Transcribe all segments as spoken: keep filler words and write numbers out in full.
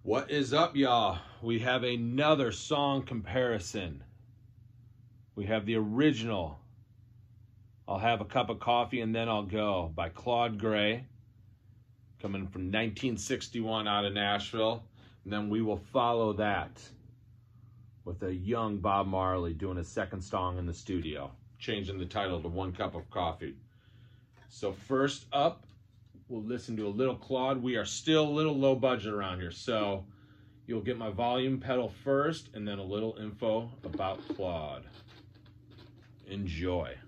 What is up, y'all? We have another song comparison. We have the original I'll Have a Cup of Coffee and Then I'll Go by Claude Gray, coming from nineteen sixty-one out of Nashville. And then we will follow that with a young Bob Marley doing a second song in the studio, changing the title to One Cup of Coffee. So first up, we'll listen to a little Claude. We are still a little low budget around here, so you'll get my volume pedal first and then a little info about Claude. Enjoy.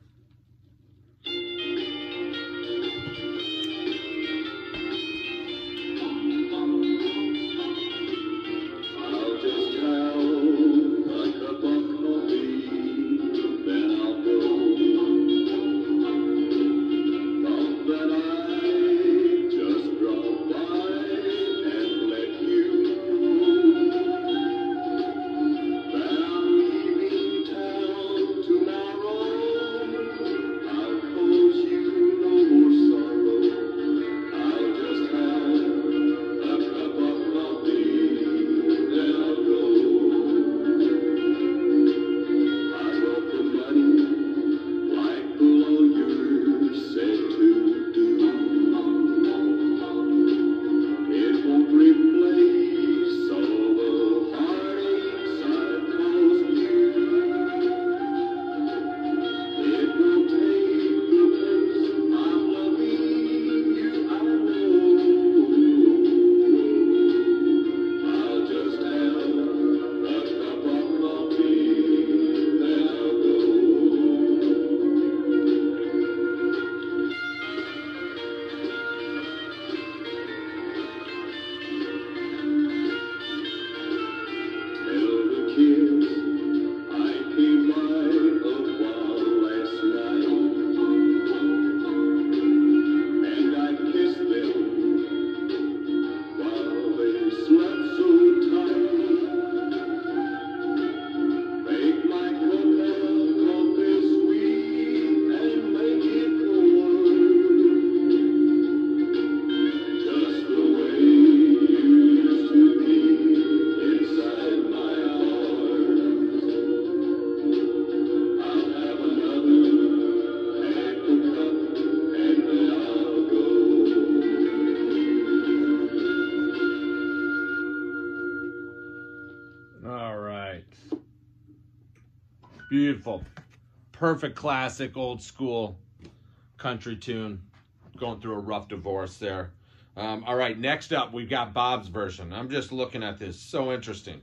Beautiful. Perfect classic, old school country tune. Going through a rough divorce there. Um, all right, next up, we've got Bob's version. I'm just looking at this. So interesting.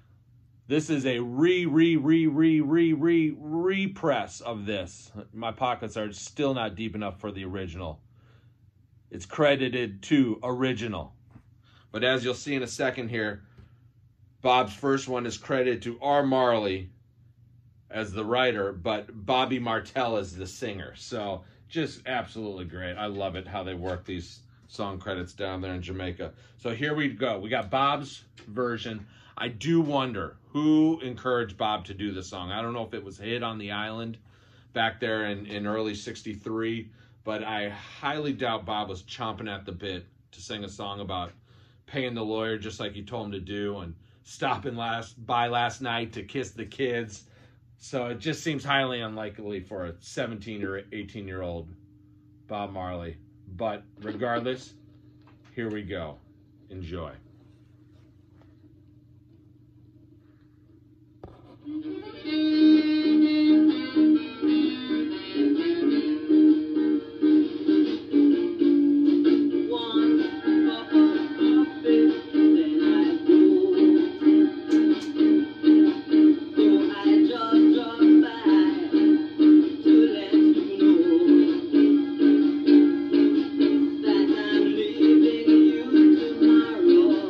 This is a re, re, re, re, re, re, repress of this. My pockets are still not deep enough for the original. It's credited to original. But as you'll see in a second here, Bob's first one is credited to R. Marley as the writer, but Bobby Martell is the singer. So just absolutely great. I love it how they work these song credits down there in Jamaica. So here we go. We got Bob's version. I do wonder who encouraged Bob to do the song. I don't know if it was a hit on the island back there in, in early sixty-three, but I highly doubt Bob was chomping at the bit to sing a song about paying the lawyer just like he told him to do and stopping last by last night to kiss the kids. So it just seems highly unlikely for a seventeen or eighteen year old Bob Marley. But regardless, here we go. Enjoy. That I'm leaving you tomorrow.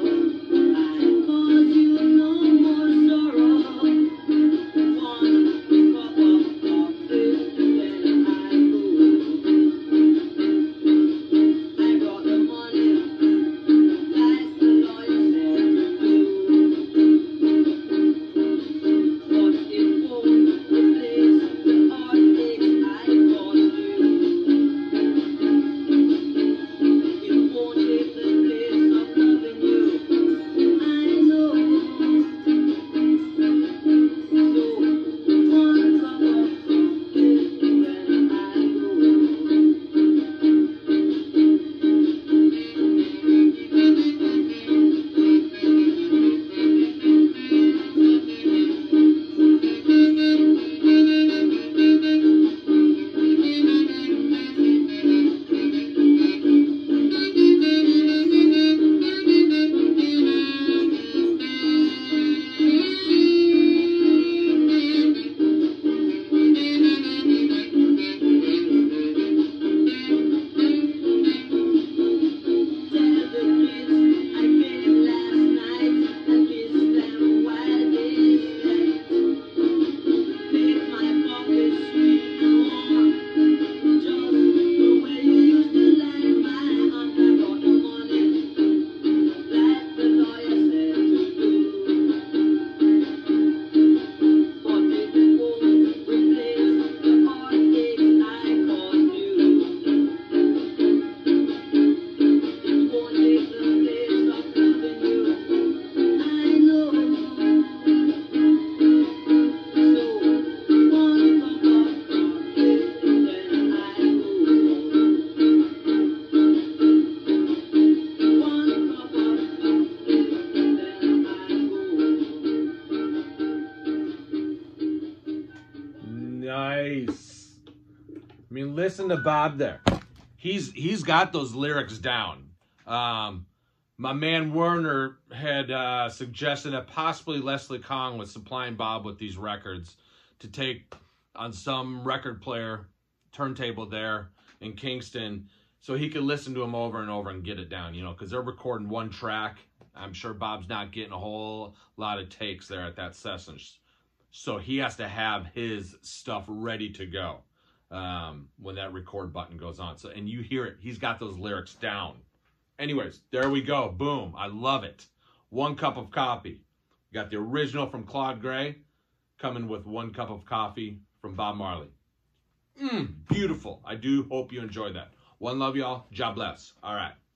mean, listen to Bob there. He's he's got those lyrics down. Um, my man Werner had uh, suggested that possibly Leslie Kong was supplying Bob with these records to take on some record player turntable there in Kingston, so he could listen to them over and over and get it down, you know, because they're recording one track. I'm sure Bob's not getting a whole lot of takes there at that session. So he has to have his stuff ready to go um, when that record button goes on. So, and you hear it. He's got those lyrics down. Anyways, there we go. Boom. I love it. One cup of coffee. Got the original from Claude Gray coming with one cup of coffee from Bob Marley. Mmm, beautiful. I do hope you enjoyed that. One love, y'all. God bless. All right.